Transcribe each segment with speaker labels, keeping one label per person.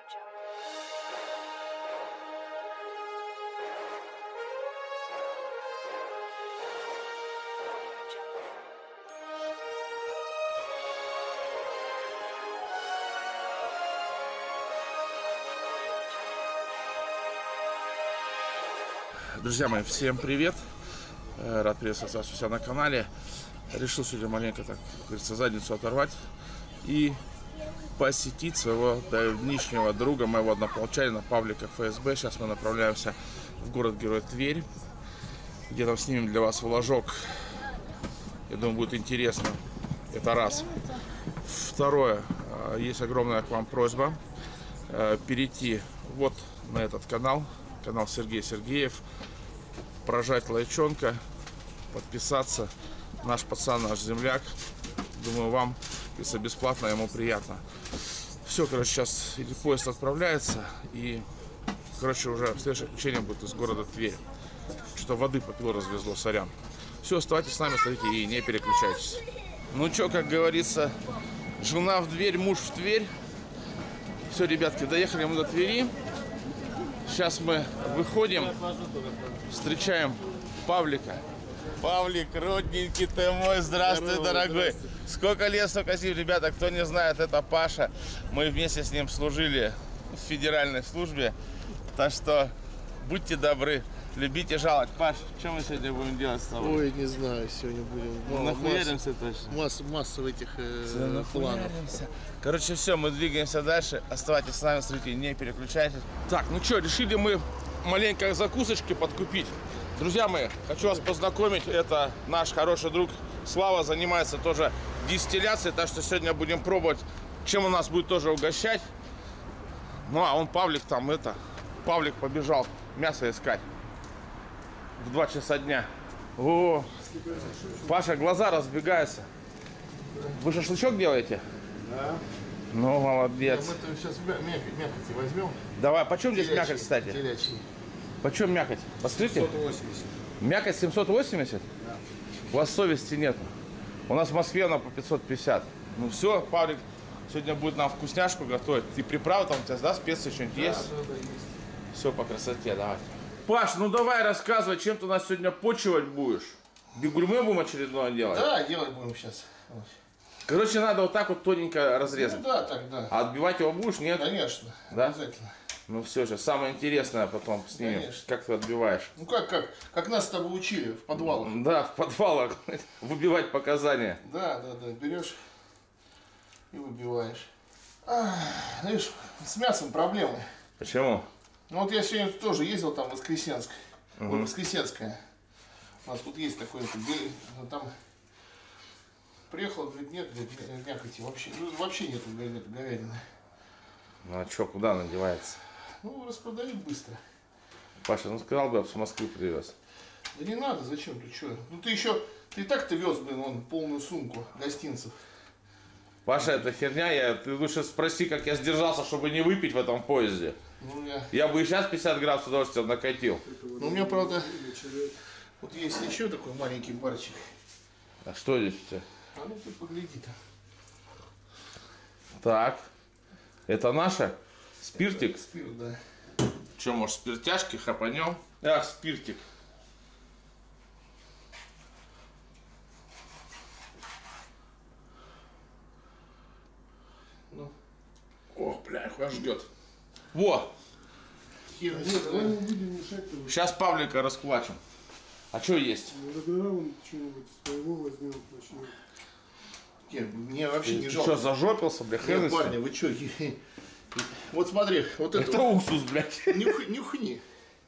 Speaker 1: Друзья мои, всем привет! Рад приветствовать вас у себя на канале. Решил сегодня маленько, так говорится, задницу оторвать и посетить своего давнишнего друга, моего однополчанина Павлика ФСБ. Сейчас мы направляемся в город-герой Тверь, где там снимем для вас вложок. Я думаю, будет интересно. Это раз. Второе. Есть огромная к вам просьба перейти вот на этот канал Сергей Сергеев, прожать лайчонка, подписаться. Наш пацан, наш земляк. Думаю, вам, если бесплатно, ему приятно. Все, короче, сейчас поезд отправляется. И, короче, уже следующее включение будет из города Тверь. Что воды попило, развезло, сорян. Все, оставайтесь с нами, смотрите и не переключайтесь. Ну что, как говорится, жена в дверь, муж в Тверь. Все, ребятки, доехали мы до Твери. Сейчас мы выходим, встречаем Павлика. Павлик, родненький ты мой, здравствуй, здорово, дорогой. Здравствуй. Сколько лет, столько сил, ребята, кто не знает, это Паша. Мы вместе с ним служили в федеральной службе. Так что будьте добры, любите жаловать. Паш, что мы сегодня будем делать с тобой?
Speaker 2: Ой, не знаю, сегодня будем.
Speaker 1: Нахуяримся точно.
Speaker 2: Масса этих планов.
Speaker 1: Короче, все, мы двигаемся дальше. Оставайтесь с нами, смотрите, не переключайтесь. Так, ну что, решили мы маленько закусочки подкупить. Друзья мои, хочу вас познакомить. Это наш хороший друг Слава, занимается тоже дистилляцией. Так что сегодня будем пробовать, чем он нас будет тоже угощать. Ну, а он, Павлик, там Павлик побежал мясо искать в 2 часа дня. О, Паша, глаза разбегаются. Вы шашлычок делаете?
Speaker 2: Да.
Speaker 1: Ну, молодец.
Speaker 2: Мы сейчас мякоти возьмем.
Speaker 1: Давай, почем здесь мякоть, кстати?
Speaker 2: Телячий.
Speaker 1: Почем мякоть? Посмотрите.
Speaker 2: 780.
Speaker 1: Мякоть 780?
Speaker 2: Да.
Speaker 1: У вас совести нет. У нас в Москве она по 550. Ну все, Павлик сегодня будет нам вкусняшку готовить. И приправы там у тебя, да, специи что-нибудь есть?
Speaker 2: Да, есть.
Speaker 1: Все по красоте, давай. Паш, ну давай рассказывай, чем ты нас сегодня почивать будешь? Бигульме будем очередное делать?
Speaker 2: Да, делать будем сейчас.
Speaker 1: Короче, надо вот так вот тоненько разрезать.
Speaker 2: Ну да, так, да.
Speaker 1: А отбивать его будешь, нет?
Speaker 2: Конечно,
Speaker 1: да?
Speaker 2: обязательно.
Speaker 1: Ну все, сейчас самое интересное потом снимем.
Speaker 2: Конечно.
Speaker 1: Как ты отбиваешь?
Speaker 2: Ну как нас с тобой учили в подвалах.
Speaker 1: Да, в подвалах выбивать показания.
Speaker 2: Да, берешь и выбиваешь. Знаешь, с мясом проблемы.
Speaker 1: Почему?
Speaker 2: Ну вот я сегодня тоже ездил там в Воскресенск. Ой, Воскресенская. У нас тут есть такой, там приехал, говорит, нет, мякоти вообще нету говядины.
Speaker 1: Ну а что, куда она девается?
Speaker 2: Ну, распродают быстро.
Speaker 1: Паша, ну сказал бы, я с Москвы привез.
Speaker 2: Да не надо, зачем, ты что? Ну ты и так-то вез, блин, полную сумку гостинцев.
Speaker 1: Паша, это херня, ты лучше спроси, как я сдержался, чтобы не выпить в этом поезде.
Speaker 2: Ну,
Speaker 1: я бы и сейчас 50 грамм с удовольствием накатил.
Speaker 2: Ну, у меня, правда, вот есть еще такой маленький барчик.
Speaker 1: А что здесь у тебя?
Speaker 2: А ну ты погляди-то.
Speaker 1: Так, это наша? Спиртик?
Speaker 2: Спирт, да.
Speaker 1: Че, может, спиртяшки хапанем? Ах, спиртик.
Speaker 2: Ну.
Speaker 1: Ох, бля, хуя ждет. Во! Сейчас Павлика расплачем. А что есть?
Speaker 3: Ну, что-нибудь своего возьмем, начнем.
Speaker 2: Нет, мне вообще не
Speaker 1: Ты
Speaker 2: жалко.
Speaker 1: что, зажопился, бля,
Speaker 2: Нет, парни, вы что? Вот смотри, вот это
Speaker 1: уксус, блядь.
Speaker 2: Нюхни.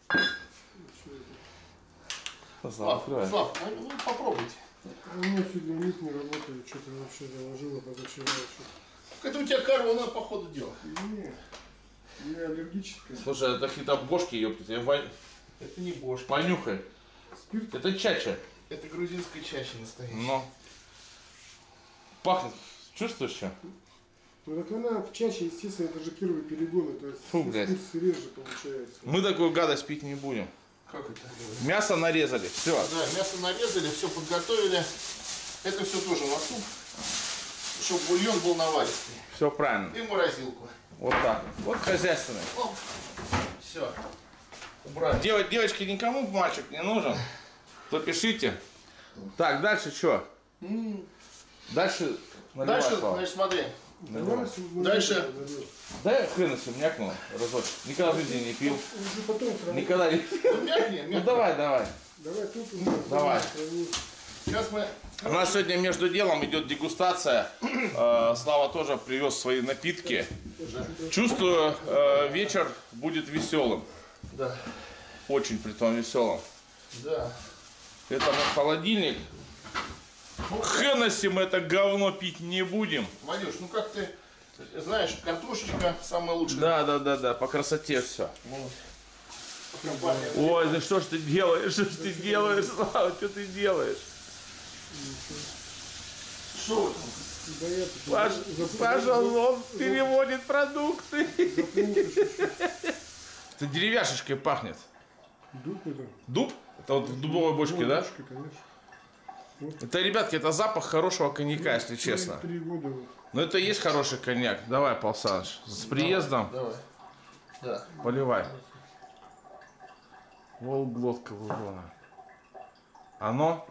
Speaker 2: Слав, ну попробуйте.
Speaker 3: У меня сегодня у них не работает, что-то вообще заложило позавчера.
Speaker 2: Это у тебя корона, по ходу дела.
Speaker 3: Не, я аллергическая.
Speaker 1: Слушай, это какие-то бошки, ёптать.
Speaker 2: Это не бошки.
Speaker 1: Понюхай.
Speaker 3: Спирт?
Speaker 1: Это чача.
Speaker 2: Это грузинская чача настоящая.
Speaker 1: Но. Пахнет. Чувствуешь что?
Speaker 3: Ну так она в чаще, естественно, это же первый перегон, это
Speaker 1: блядь.
Speaker 3: реже получается.
Speaker 1: Мы такую гадость пить не будем.
Speaker 2: Как это?
Speaker 1: Мясо нарезали, все.
Speaker 2: Да, мясо нарезали, все подготовили. Это все тоже на суп, чтобы бульон был наваристый.
Speaker 1: Все правильно.
Speaker 2: И в морозилку.
Speaker 1: Вот так. Вот хозяйственный. Все. Убрали. Девочки, никому мальчик не нужен. То пишите. Так, дальше что? Дальше,
Speaker 2: Дальше, значит, смотри. Дальше.
Speaker 1: Дай хрен себе мякнул разочек. Никогда в жизни не пил.
Speaker 3: Уже потом сравним.
Speaker 1: Никогда не пил.
Speaker 2: Ну, мягкий,
Speaker 1: Ну давай.
Speaker 3: Давай тут уже
Speaker 1: Давай.
Speaker 3: сравним.
Speaker 2: Сейчас мы...
Speaker 1: У нас сегодня между делом идет дегустация. Слава тоже привез свои напитки. Чувствую, вечер будет веселым.
Speaker 2: Да.
Speaker 1: Очень притом веселым.
Speaker 2: Да.
Speaker 1: Это на холодильник. Хеннесси мы это говно пить не будем.
Speaker 2: Вадюш, ну как ты знаешь, картошечка самая лучшая.
Speaker 1: Да, по красоте все.
Speaker 2: Вот.
Speaker 1: Ой, да что ж ты делаешь, Слава, что ты делаешь?
Speaker 2: Что вы там?
Speaker 3: Да я тут
Speaker 1: Паша, он переводит продукты. Это деревяшечкой пахнет.
Speaker 3: Дуб это.
Speaker 1: Дуб? Это вот в дубовой бочке, да?
Speaker 3: Бочка, конечно.
Speaker 1: Это, ребятки, это запах хорошего коньяка, если честно.
Speaker 3: 3 года вот.
Speaker 1: Но это и есть хороший коньяк. Давай, Павел Саныч, с приездом.
Speaker 2: Давай. Да.
Speaker 1: Поливай. Волглотка вагона. Оно?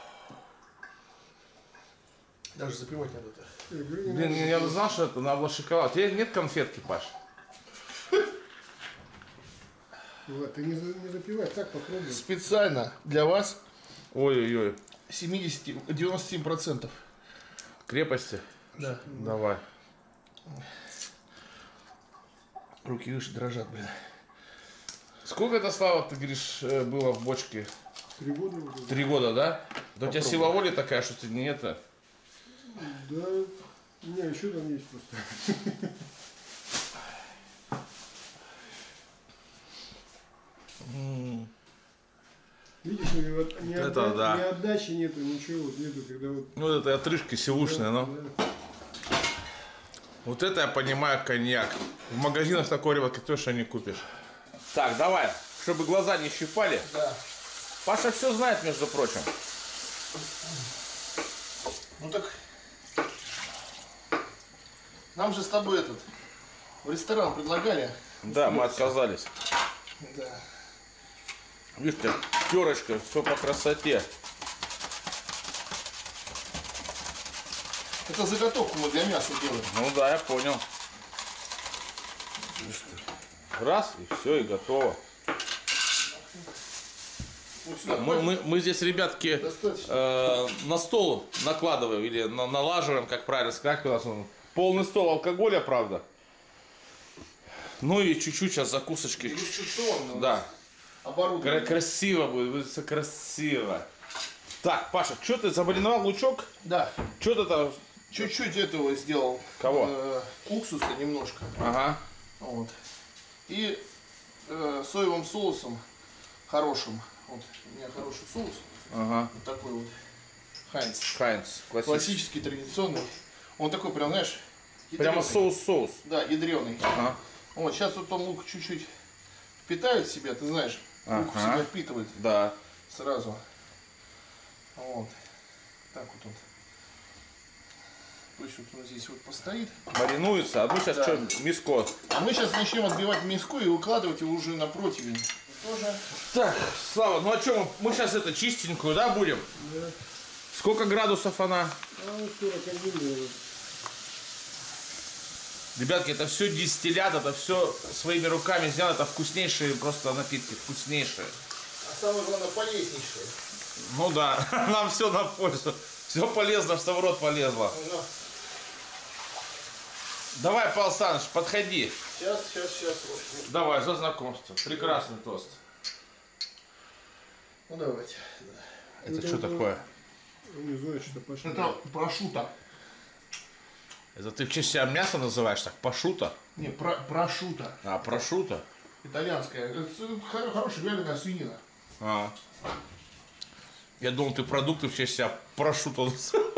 Speaker 2: Даже запивать надо это.
Speaker 1: Блин, я не знал, что это надо было шоколад. У тебя нет конфетки, Паш?
Speaker 3: Влад, ты не запивай, так попробуй.
Speaker 2: Специально для вас
Speaker 1: Ой-ой-ой.
Speaker 2: 97%.
Speaker 1: Крепости?
Speaker 2: Да.
Speaker 1: Давай.
Speaker 2: Руки выше дрожат, блин.
Speaker 1: Сколько это, Слава, ты говоришь, было в бочке?
Speaker 3: 3 года уже.
Speaker 1: 3 года, да? Да у тебя сила воли такая, что ты не это...
Speaker 3: Да, у меня еще там есть просто. Видишь, ни
Speaker 1: Это да.
Speaker 3: отдачи нету, ничего вот нету, когда вот...
Speaker 1: Ну, это отрыжка сивушная, но...
Speaker 3: Да.
Speaker 1: Вот это я понимаю коньяк. В магазинах такой, ребятки, точно не купишь. Так, давай, чтобы глаза не щипали.
Speaker 2: Да.
Speaker 1: Паша все знает, между прочим.
Speaker 2: Ну так... Нам же с тобой в ресторан предлагали.
Speaker 1: Да, мы отказались.
Speaker 2: Да.
Speaker 1: Видите, терочка, все по красоте.
Speaker 2: Это заготовку мы для мяса делаем.
Speaker 1: Ну да, я понял. Раз, и все, и готово.
Speaker 2: Вот сюда.
Speaker 1: Мы здесь, ребятки,
Speaker 2: Достаточно.
Speaker 1: на стол накладываем или налаживаем, как правильно сказать, у нас полный стол алкоголя, правда. Ну и чуть-чуть сейчас закусочки.
Speaker 2: Дегустационно у нас
Speaker 1: Да.
Speaker 2: оборудование.
Speaker 1: Красиво будет все красиво. Так, Паша, что ты замариновал лучок?
Speaker 2: Да.
Speaker 1: Что ты там?
Speaker 2: Чуть-чуть этого сделал.
Speaker 1: Кого?
Speaker 2: Уксуса немножко.
Speaker 1: Ага.
Speaker 2: Вот. И соевым соусом хорошим. Вот у меня хороший соус.
Speaker 1: Ага.
Speaker 2: Вот такой вот. Хайнц.
Speaker 1: Хайнц.
Speaker 2: Классический, традиционный. Он такой прям, знаешь,
Speaker 1: Прямо
Speaker 2: ядрёный.
Speaker 1: соус.
Speaker 2: Да, ядреный.
Speaker 1: Ага.
Speaker 2: Вот, сейчас вот он лук чуть-чуть впитает в себя, ты знаешь. Лук в
Speaker 1: Ага.
Speaker 2: себя впитывает
Speaker 1: Да.
Speaker 2: сразу. Вот. Так вот он. Пусть вот он здесь вот постоит.
Speaker 1: Маринуется. А ну сейчас
Speaker 2: Да.
Speaker 1: что, миско.
Speaker 2: А мы сейчас начнем отбивать миску и выкладывать его уже на противень. Тоже.
Speaker 1: Так, Слава, ну а что, мы сейчас это чистенькую, да, будем?
Speaker 3: Да.
Speaker 1: Сколько градусов она?
Speaker 3: А вот 41, наверное.
Speaker 1: Ребятки, это все дистиллят, это все своими руками сделано, это вкуснейшие просто напитки, вкуснейшие.
Speaker 2: А самое главное, полезнейшее.
Speaker 1: Ну да, нам все на пользу. Все полезно, что в рот полезло.
Speaker 2: Ну,
Speaker 1: Давай, Павел Саныч, подходи.
Speaker 2: сейчас. Вот.
Speaker 1: Давай, за знакомство. Прекрасный тост.
Speaker 2: Ну давайте.
Speaker 1: Это что такое?
Speaker 3: Не знаю, что пошло.
Speaker 2: Это прошута.
Speaker 1: Это ты в честь себя мясо называешь так? Пашута?
Speaker 2: Не, прошута.
Speaker 1: А, прошута?
Speaker 2: Итальянская. Это хорошая вяленая свинина.
Speaker 1: А. Я думал, ты продукты в честь себя прошута называешь.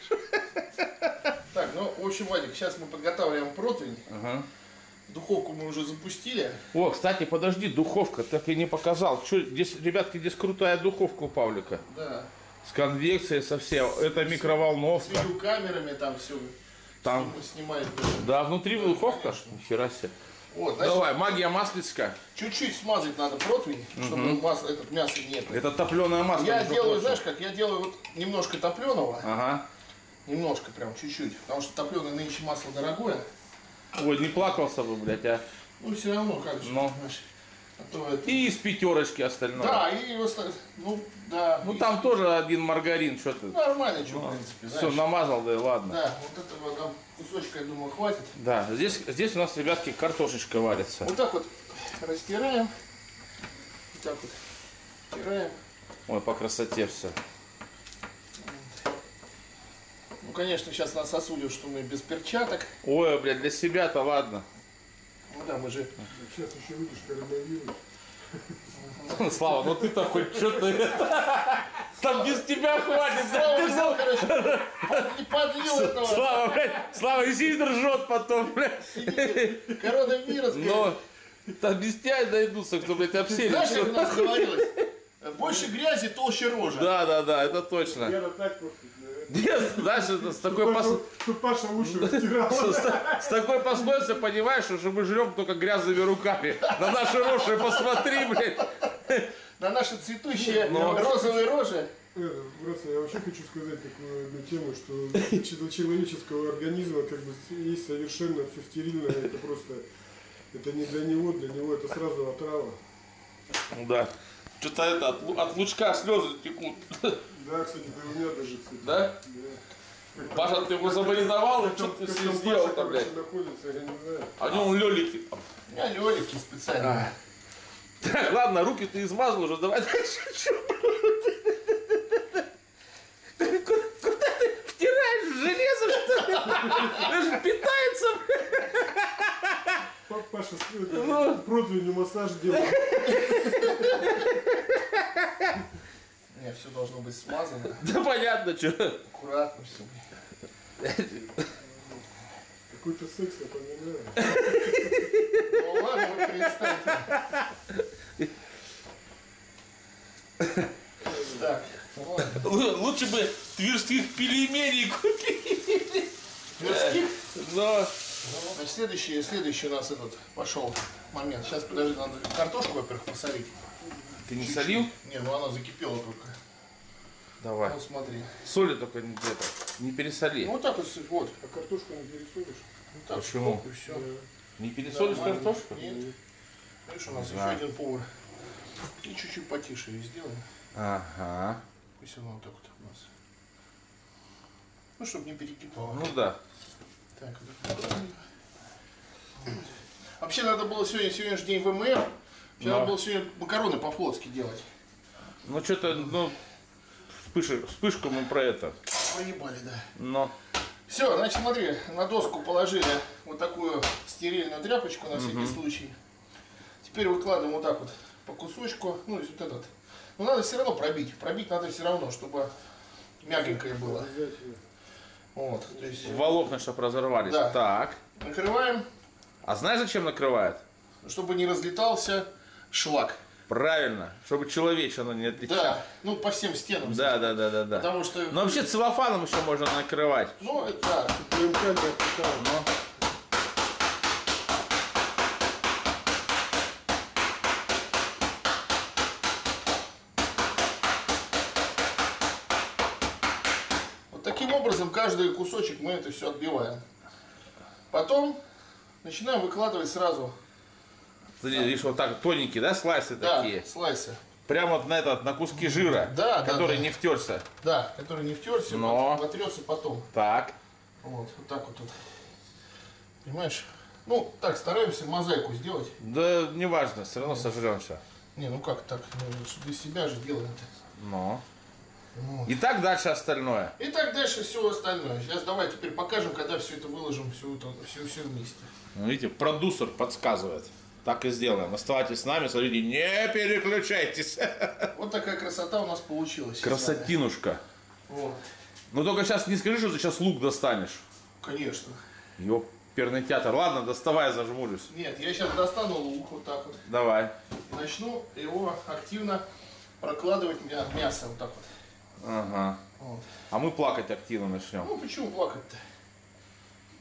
Speaker 2: Так, ну, в общем, Вадик, сейчас мы подготавливаем противень.
Speaker 1: Ага.
Speaker 2: Духовку мы уже запустили.
Speaker 1: О, кстати, подожди, духовка, так и не показал. Что, здесь, ребятки, здесь крутая духовка у Павлика.
Speaker 2: Да.
Speaker 1: С конвекцией, со всем. Это
Speaker 2: С
Speaker 1: микроволновка.
Speaker 2: видеокамерами там все.
Speaker 1: Там,
Speaker 2: Снимает.
Speaker 1: да, внутри духовка. Нихера себе.
Speaker 2: Вот, значит,
Speaker 1: Давай, магия маслицкая.
Speaker 2: чуть-чуть смазать надо противень, чтобы этот мясо нет.
Speaker 1: Это топленое масло.
Speaker 2: Я
Speaker 1: между
Speaker 2: делаю,
Speaker 1: прочим.
Speaker 2: знаешь как, я делаю вот немножко топленого,
Speaker 1: Ага.
Speaker 2: немножко прям чуть-чуть, потому что топленое нынче масло дорогое.
Speaker 1: Ой, не плакался бы, блядь, а.
Speaker 2: Ну все равно, как же,
Speaker 1: Ну.
Speaker 2: понимаешь. А то это...
Speaker 1: И из пятерочки остальное.
Speaker 2: Да, и ну да.
Speaker 1: Ну
Speaker 2: и-
Speaker 1: там тоже один маргарин, что ты.
Speaker 2: Нормально, что, в принципе,
Speaker 1: Все,
Speaker 2: знаешь.
Speaker 1: намазал, да и ладно.
Speaker 2: Да, вот этого там кусочка, я думаю, хватит.
Speaker 1: Да, здесь у нас, ребятки, картошечка варится.
Speaker 2: Вот так вот растираем. Вот так вот стираем.
Speaker 1: Ой, по красоте все.
Speaker 2: Ну, конечно, сейчас нас осудят, что мы без перчаток.
Speaker 1: Ой, блядь, для себя-то ладно.
Speaker 2: Ну да, мы же...
Speaker 3: Сейчас еще видишь коронавирус.
Speaker 1: Слава, ну ты-то хоть что-то... Там без тебя хватит.
Speaker 2: Слава взял, короче, не подлил этого.
Speaker 1: Слава, блядь, Слава и сидит ржет потом, блядь.
Speaker 2: Коронавирус,
Speaker 1: Но там без тебя найдутся, кто, блядь, обсерит.
Speaker 2: знаешь, как у нас говорилось? Больше грязи, толще рожа.
Speaker 1: Да, это точно.
Speaker 3: Я так просто.
Speaker 1: Нет, знаешь, это с такой
Speaker 3: Тут Паша уши растирал.
Speaker 1: с такой пословицей понимаешь, что мы жрем только грязными руками. На наши рожи посмотри, блядь.
Speaker 2: На наши цветущие
Speaker 1: Но-
Speaker 2: розовые рожи.
Speaker 3: Просто я вообще хочу сказать такую одну тему, что для человеческого организма как бы есть совершенно все стерильное, это просто, это не для него это сразу отрава.
Speaker 1: Да. Что-то это от лучка слезы текут.
Speaker 3: Да, кстати, да у меня даже, кстати.
Speaker 1: Да?
Speaker 3: Да.
Speaker 1: Паша, ты его замариновал, и что ты с ним сделал-то, блядь?
Speaker 3: Находится, я не знаю.
Speaker 1: А он лёлики там.
Speaker 2: У меня лёлики специально.
Speaker 1: Так, ладно, руки ты измазал уже, давай дальше. Куда ты втираешь железо, что ли? Это же питается, блядь.
Speaker 3: Паша противню массаж делает.
Speaker 2: Нет, все должно быть смазано.
Speaker 1: Да понятно, что.
Speaker 2: Аккуратно все.
Speaker 3: Какой-то секс напоминаю.
Speaker 2: Ну ладно, вы представьте. Так, ладно.
Speaker 1: Лучше бы тверских пельменей купили.
Speaker 2: Тверских?
Speaker 1: Но...
Speaker 2: Значит, следующий у нас этот пошел момент. Сейчас, подожди, надо картошку, во-первых, посолить.
Speaker 1: Ты не солил?
Speaker 2: Не, ну она закипела только.
Speaker 1: Давай.
Speaker 2: Вот смотри.
Speaker 1: Соли только не пересоли.
Speaker 2: Ну вот так вот, вот.
Speaker 3: А картошку не пересолишь?
Speaker 2: Вот так,
Speaker 1: Почему?
Speaker 2: оп, и все.
Speaker 1: Не пересолишь картошку?
Speaker 2: Нет. Видишь, у нас
Speaker 1: Да.
Speaker 2: еще один повар. И чуть-чуть потише ее сделаем.
Speaker 1: Ага.
Speaker 2: Пусть она вот так вот у нас. Ну, чтобы не перекипало.
Speaker 1: Ну да.
Speaker 2: Так, вот. Вообще надо было сегодня же день ВМФ. Вообще
Speaker 1: Да.
Speaker 2: надо было сегодня макароны по-флотски делать.
Speaker 1: Ну что-то, ну, вспышку мы про это.
Speaker 2: Поебали, да.
Speaker 1: Но.
Speaker 2: Все, значит, смотри, на доску положили вот такую стерильную тряпочку на всякий случай. Теперь выкладываем вот так вот по кусочку. Ну, то есть вот этот. Но надо все равно пробить. Пробить надо все равно, чтобы мягенькое было.
Speaker 3: Обязательно.
Speaker 2: Вот, то есть
Speaker 1: Волокна, чтобы разорвались.
Speaker 2: Да.
Speaker 1: Так.
Speaker 2: накрываем,
Speaker 1: А знаешь, зачем накрывают?
Speaker 2: чтобы не разлетался шлак.
Speaker 1: Правильно, чтобы человечина не отличал.
Speaker 2: Да, ну по всем стенам.
Speaker 1: Да.
Speaker 2: Потому что,
Speaker 1: Но вообще целлофаном еще можно накрывать.
Speaker 2: ну, это да.
Speaker 3: ПМК не отпитал.
Speaker 1: Но.
Speaker 2: Вот таким образом каждый кусочек мы это все отбиваем. Потом начинаем выкладывать сразу,
Speaker 1: Смотри, видишь, вот так тоненькие, да, слайсы
Speaker 2: да,
Speaker 1: такие.
Speaker 2: слайсы.
Speaker 1: Прямо вот на куски жира,
Speaker 2: Да,
Speaker 1: который
Speaker 2: да.
Speaker 1: не втерся.
Speaker 2: Да, который не втерся,
Speaker 1: Но.
Speaker 2: вотрется потом.
Speaker 1: Так.
Speaker 2: Вот так вот. Понимаешь? Ну, так, стараемся мозаику сделать.
Speaker 1: Да, неважно, все равно сожремся.
Speaker 2: Не, ну как так? Ну, для себя же делаем-то.
Speaker 1: Но.
Speaker 2: Вот.
Speaker 1: И так дальше остальное.
Speaker 2: И так дальше все остальное. Сейчас давай теперь покажем, когда все это выложим, все вместе.
Speaker 1: Ну, видите, продюсер подсказывает. Так и сделаем. Оставайтесь с нами, смотрите, не переключайтесь.
Speaker 2: Вот такая красота у нас получилась.
Speaker 1: Красотинушка.
Speaker 2: Вот.
Speaker 1: Ну только сейчас не скажи, что ты сейчас лук достанешь.
Speaker 2: Конечно.
Speaker 1: Ёперный театр. Ладно, доставай, зажмурюсь.
Speaker 2: Нет, я сейчас достану лук вот так вот.
Speaker 1: Давай.
Speaker 2: И начну его активно прокладывать мясо вот так вот.
Speaker 1: Ага.
Speaker 2: Вот.
Speaker 1: А мы плакать активно начнем.
Speaker 2: Ну почему плакать-то?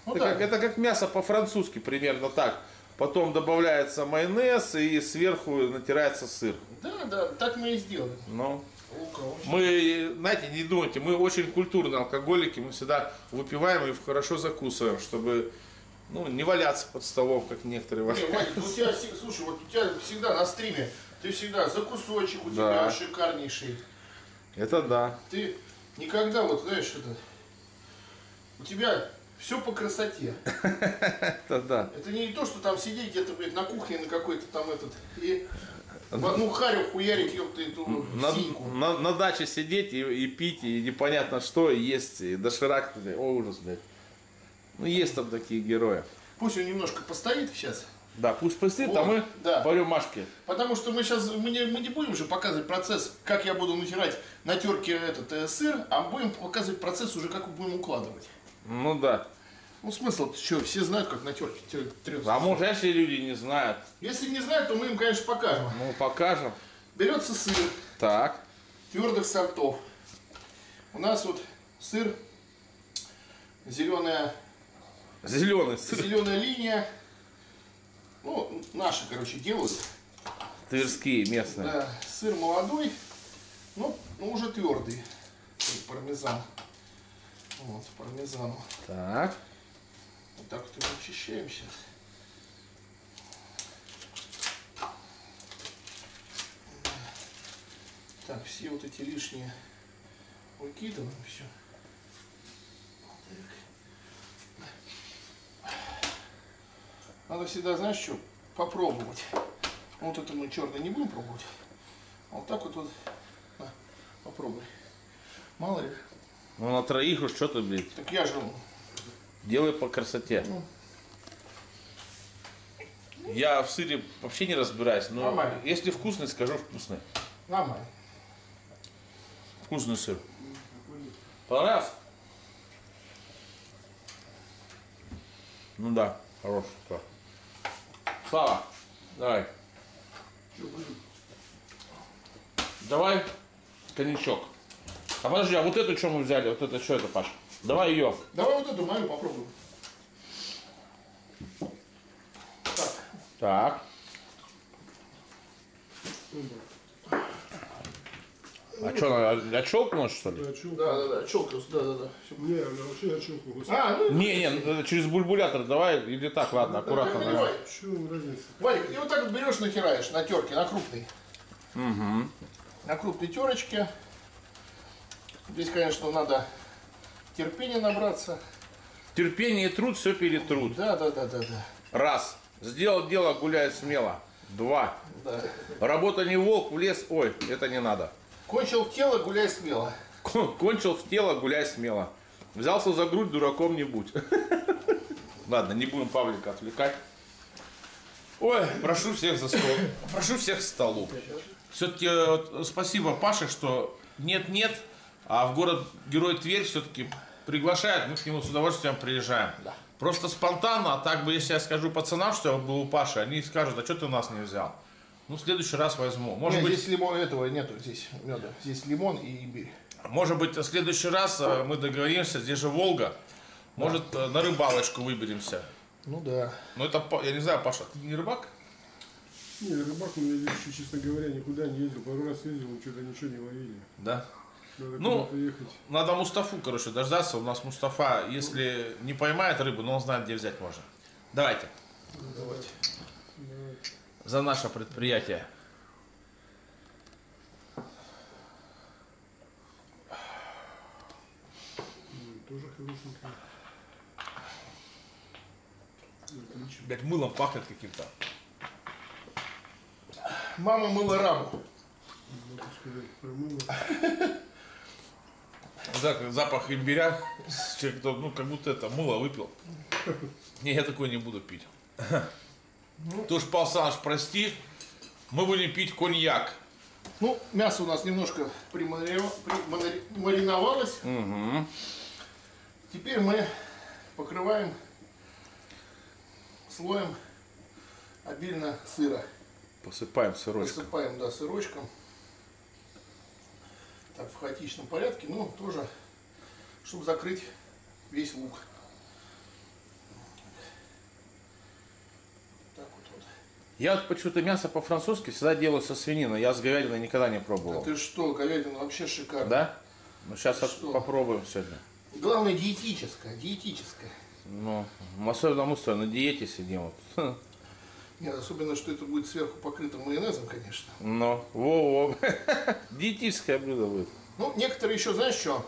Speaker 2: Ну
Speaker 1: это,
Speaker 2: да.
Speaker 1: как, это как мясо по-французски, примерно так. Потом добавляется майонез и сверху натирается сыр.
Speaker 2: Да, да, так мы и сделали.
Speaker 1: Ну,
Speaker 2: Лука очень.
Speaker 1: мы, знаете, не думайте, мы очень культурные алкоголики, мы всегда выпиваем и хорошо закусываем, чтобы не валяться под столом, как некоторые
Speaker 2: Не,
Speaker 1: ваши.
Speaker 2: Вадик, у тебя, слушай, вот у тебя всегда на стриме, ты всегда за кусочек, у тебя
Speaker 1: Да.
Speaker 2: шикарнейший.
Speaker 1: Это да.
Speaker 2: Ты никогда, вот знаешь, у тебя все по красоте.
Speaker 1: Это да.
Speaker 2: Это не то, что там сидеть где-то, блядь, на кухне на какой-то там и в одну харю хуярить, ёпта, эту синьку.
Speaker 1: На даче сидеть и пить, и непонятно что, и есть, и доширак, о ужас, блядь. Ну есть там такие герои.
Speaker 2: Пусть он немножко постоит сейчас.
Speaker 1: Да, пусть постоит, а
Speaker 2: Вот,
Speaker 1: мы
Speaker 2: да.
Speaker 1: по рюмашке.
Speaker 2: Потому что мы сейчас, мы не будем же показывать процесс, как я буду натирать на терке сыр, а будем показывать процесс уже, как мы будем укладывать.
Speaker 1: Ну да.
Speaker 2: Ну смысл, что, все знают, как на терке трется.
Speaker 1: А может, если люди не знают,
Speaker 2: Если не знают, то мы им, конечно, покажем.
Speaker 1: ну покажем.
Speaker 2: Берется сыр
Speaker 1: Так.
Speaker 2: твердых сортов. У нас вот сыр, зеленая
Speaker 1: Зеленый сыр.
Speaker 2: линия. Ну, наши, короче, делают.
Speaker 1: Тверские, местные.
Speaker 2: Да, сыр молодой, но уже твердый. Пармезан. Вот, пармезан.
Speaker 1: Так.
Speaker 2: Вот так вот его очищаем сейчас. Так, все вот эти лишние выкидываем, все. Надо всегда, знаешь, что, попробовать. Вот это мы черный не будем пробовать. А вот так вот, на, попробуй. Мало ли.
Speaker 1: Ну на троих уж что ты, блядь,
Speaker 2: Так я же,
Speaker 1: делай по красоте.
Speaker 2: Ну.
Speaker 1: Я в сыре вообще не разбираюсь, но
Speaker 2: Нормально.
Speaker 1: если вкусный, скажу вкусный.
Speaker 2: нормально.
Speaker 1: Вкусный сыр. Понравился? Ну да, хороший. Да. Слава, давай. Давай коньячок. А подожди, а вот эту что мы взяли? Вот это что это, Паш? Давай ее.
Speaker 2: Давай вот эту мою попробуем. Так,
Speaker 1: Так. А что, отщелкнулось что ли?
Speaker 3: Да, чё?
Speaker 2: да, щелкнулся, да. Всё.
Speaker 3: Не, она вообще очелкнулась.
Speaker 2: А, ну,
Speaker 1: Не, через бульбулятор давай, или так, ладно, аккуратно.
Speaker 2: так,
Speaker 1: Давай.
Speaker 2: давай.
Speaker 3: Что разница?
Speaker 2: Валик, и вот так вот берешь, нахираешь на терке, на крупной. На крупной терочке. Здесь, конечно, надо терпения набраться.
Speaker 1: Терпение и труд все перетрут.
Speaker 2: Да.
Speaker 1: Раз. Сделал дело, гуляй смело. Два.
Speaker 2: Да.
Speaker 1: Работа не волк, в лес. Ой, это не надо.
Speaker 2: Кончил тело, гуляй смело.
Speaker 1: Кончил в тело, гуляй смело. Взялся за грудь, дураком не будь. Ладно, не будем Павлика отвлекать. Ой, прошу всех за стол. Прошу всех к столу. Все-таки спасибо Паше, что нет-нет, а в город Герой Тверь все-таки приглашает, мы к нему с удовольствием приезжаем.
Speaker 2: Да.
Speaker 1: Просто спонтанно, а так бы, если я скажу пацанам, что я был у Паши, они скажут, а что ты у нас не взял? Ну, в следующий раз возьму. Может
Speaker 2: Нет,
Speaker 1: быть,
Speaker 2: здесь лимона этого нету, здесь меда. Здесь лимон и имбирь.
Speaker 1: Может быть, в следующий раз мы договоримся, здесь же Волга. Может, на рыбалочку выберемся.
Speaker 2: Ну да.
Speaker 1: Ну, это, я не знаю, Паша, ты не рыбак?
Speaker 3: Не, рыбак у меня еще, честно говоря, никуда не ездил. Пару раз ездил, мы что-то ничего не ловили.
Speaker 1: Да.
Speaker 3: Надо
Speaker 1: Ну,
Speaker 3: куда-то ехать.
Speaker 1: надо Мустафу, короче, дождаться. У нас Мустафа, если не поймает рыбу, но он знает, где взять можно. Давайте.
Speaker 2: Давайте.
Speaker 1: За наше предприятие.
Speaker 3: Тоже хорошенькая. Отлично.
Speaker 1: Блять, мылом пахнет каким-то.
Speaker 2: Мама мыла рабу.
Speaker 3: Могу сказать, промыла.
Speaker 1: Запах имбиря. Человек, ну, как будто это мыло выпил. Не, я такой не буду пить. Ты уж, Павел Саныч, прости, мы будем пить коньяк.
Speaker 2: Ну, мясо у нас немножко мариновалось.
Speaker 1: Угу.
Speaker 2: Теперь мы покрываем слоем обильно сыра.
Speaker 1: Посыпаем сырочком.
Speaker 2: Посыпаем, да, сырочком. Так, в хаотичном порядке, но тоже, чтобы закрыть весь лук.
Speaker 1: Я вот почему-то мясо по-французски всегда делаю со свининой. Я с говядиной никогда не
Speaker 2: А
Speaker 1: пробовал.
Speaker 2: ты что, говядина вообще шикарная.
Speaker 1: Да? Ну сейчас
Speaker 2: Что?
Speaker 1: попробуем сегодня.
Speaker 2: Главное диетическая, диетическая.
Speaker 1: Ну, особенно мы на диете сидим. Вот.
Speaker 2: Нет, особенно, что это будет сверху покрыто майонезом, конечно.
Speaker 1: Ну, во-во. Диетическое блюдо будет.
Speaker 2: Ну, некоторые еще, знаешь что?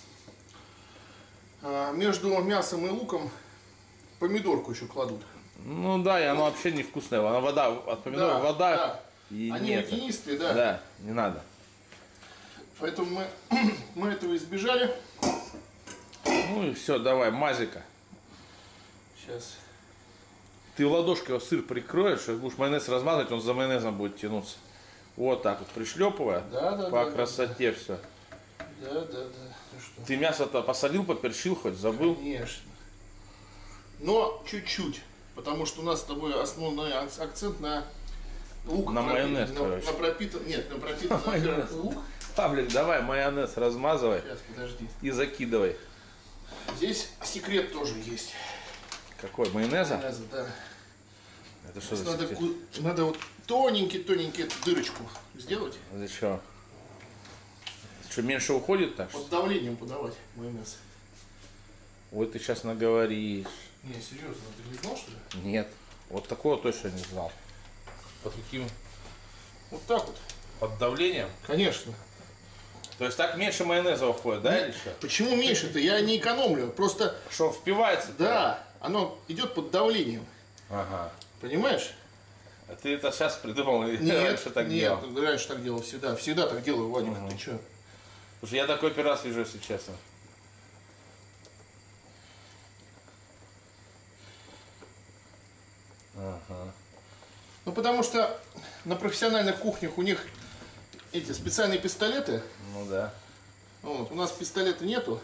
Speaker 2: Между мясом и луком помидорку еще кладут.
Speaker 1: Ну да, и оно вообще невкусное. Она вода от помидора,
Speaker 2: Да,
Speaker 1: вода.
Speaker 2: да.
Speaker 1: И
Speaker 2: Они
Speaker 1: нет.
Speaker 2: водянистые, да.
Speaker 1: Да, не надо.
Speaker 2: Поэтому мы этого избежали.
Speaker 1: Ну и все, давай, мазика.
Speaker 2: Сейчас.
Speaker 1: Ты ладошкой сыр прикроешь, и будешь майонез размазывать, он за майонезом будет тянуться. Вот так вот, пришлепывая,
Speaker 2: Да,
Speaker 1: по
Speaker 2: да,
Speaker 1: красоте все.
Speaker 2: Да. Ну что?
Speaker 1: Ты мясо-то посолил, поперчил хоть, забыл?
Speaker 2: Конечно. Но чуть-чуть. Потому что у нас с тобой основной акцент на лук.
Speaker 1: На майонез, короче.
Speaker 2: На пропитан... Нет, на пропитанный
Speaker 1: Майонез.
Speaker 2: лук.
Speaker 1: Павлик, давай майонез размазывай
Speaker 2: Сейчас, подожди.
Speaker 1: и закидывай.
Speaker 2: Здесь секрет тоже есть.
Speaker 1: Какой, майонеза?
Speaker 2: Майонеза, да.
Speaker 1: Это что за
Speaker 2: Надо,
Speaker 1: секрет?
Speaker 2: надо вот тоненький эту дырочку сделать.
Speaker 1: Для чего? Что, меньше уходит так?
Speaker 2: Под давлением подавать майонез.
Speaker 1: Ой, ты сейчас наговоришь.
Speaker 2: Не, серьезно, ты не знал, что ли?
Speaker 1: Нет, вот такого точно не знал. Под каким?
Speaker 2: Вот так вот.
Speaker 1: Под давлением?
Speaker 2: Конечно.
Speaker 1: То есть так меньше майонеза уходит, да, или что?
Speaker 2: Почему меньше-то? Я не экономлю. Просто,
Speaker 1: Что, впивается?
Speaker 2: да, оно идет под давлением.
Speaker 1: Ага.
Speaker 2: Понимаешь?
Speaker 1: А ты это сейчас придумал или
Speaker 2: Нет,
Speaker 1: раньше так
Speaker 2: нет,
Speaker 1: делал?
Speaker 2: раньше так делал всегда. Всегда так делаю, Владимир, ты что?
Speaker 1: Слушай, я такой первый раз вижу, если честно. Ага.
Speaker 2: Ну, потому что на профессиональных кухнях у них эти специальные пистолеты.
Speaker 1: Ну да.
Speaker 2: Вот, у нас пистолета нету.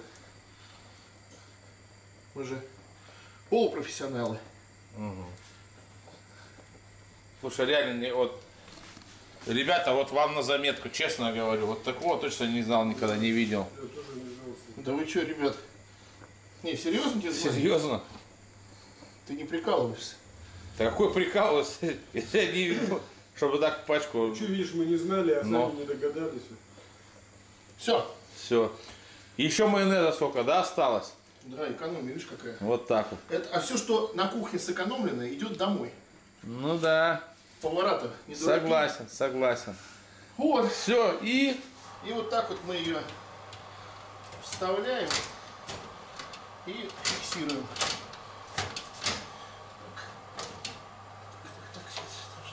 Speaker 2: Мы же полупрофессионалы.
Speaker 1: Слушай, реально, вот, ребята, вот вам на заметку, честно говорю, вот такого точно не знал, никогда не видел.
Speaker 3: Я тоже не знал.
Speaker 2: Да вы что, ребят? Не, серьезно тебе звоню?
Speaker 1: Серьезно?
Speaker 2: Ты не прикалываешься?
Speaker 1: Да какой прикол, если я не видел, чтобы так пачку.
Speaker 3: Что, видишь, мы не знали, а
Speaker 1: Но.
Speaker 3: сами не догадались.
Speaker 2: Все.
Speaker 1: Все. Еще майонеза сколько, да, осталось?
Speaker 2: Да, экономия, видишь какая.
Speaker 1: Вот так вот.
Speaker 2: А все, что на кухне сэкономлено, идет домой.
Speaker 1: Ну да,
Speaker 2: Повара-то не дураки.
Speaker 1: согласен, согласен.
Speaker 2: Вот.
Speaker 1: Все, и
Speaker 2: И вот так вот мы ее вставляем и фиксируем. Так, сейчас,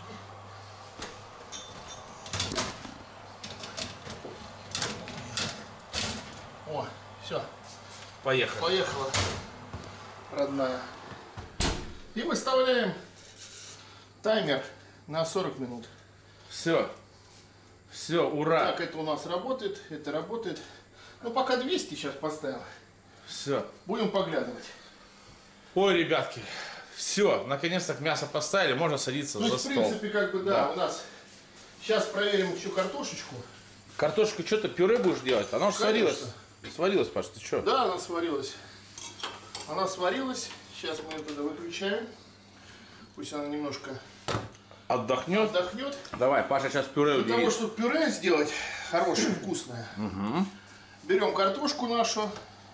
Speaker 2: подожди. О, все,
Speaker 1: поехали.
Speaker 2: поехала, родная. И выставляем таймер на 40 минут.
Speaker 1: Все. Все, ура.
Speaker 2: Так, это у нас работает, это работает. Ну, пока 200 сейчас поставил.
Speaker 1: Все.
Speaker 2: Будем поглядывать.
Speaker 1: Ой, ребятки, все, наконец-то мясо поставили, можно садиться
Speaker 2: Ну,
Speaker 1: за
Speaker 2: в
Speaker 1: стол.
Speaker 2: принципе, как бы, да, у нас. Сейчас проверим еще картошечку.
Speaker 1: Картошку что-то пюре будешь делать? Она уже сварилась.
Speaker 2: Конечно.
Speaker 1: Сварилась, Паш, ты что?
Speaker 2: Да, она сварилась. Она сварилась. Сейчас мы ее туда выключаем. Пусть она немножко
Speaker 1: Отдохнет.
Speaker 2: отдохнет.
Speaker 1: Давай, Паша сейчас пюре
Speaker 2: Для того,
Speaker 1: удивит.
Speaker 2: чтобы пюре сделать хорошее, вкусное. Берем картошку нашу.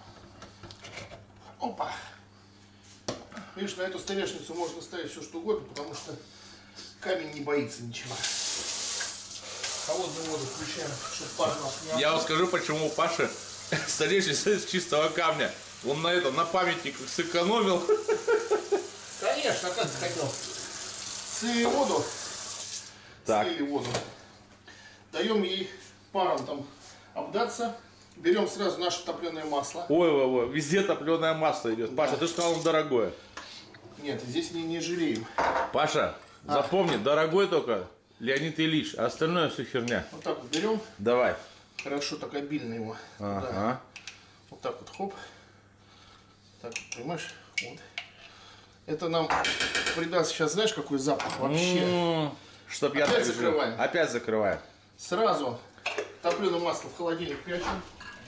Speaker 2: Опа. Видишь, на эту столешницу можно ставить все что угодно, потому что камень не боится ничего. Холодную воду включаем, чтобы пар у нас не
Speaker 1: Я вам скажу, почему у Паши столешница из чистого камня. Он на памятник сэкономил.
Speaker 2: Конечно, как ты хотел. Слили воду.
Speaker 1: Так.
Speaker 2: Слили воду. Даем ей паром там обдаться. Берем сразу наше топленое масло.
Speaker 1: Ой, везде топленое масло идет. Паша, ты сказал, он дорогое.
Speaker 2: Нет, здесь не жалеем.
Speaker 1: Паша, запомни, дорогой только Леонид Ильич, а остальное все херня.
Speaker 2: Вот так вот берем.
Speaker 1: Давай.
Speaker 2: Хорошо так обильно его.
Speaker 1: Ага.
Speaker 2: Да. Вот так вот, хоп. Так, понимаешь? Вот. Это нам придаст сейчас, знаешь, какой запах вообще.
Speaker 1: Чтоб я
Speaker 2: Опять
Speaker 1: так
Speaker 2: закрываем.
Speaker 1: жил. Опять закрываем.
Speaker 2: Сразу топленое масло в холодильник прячем.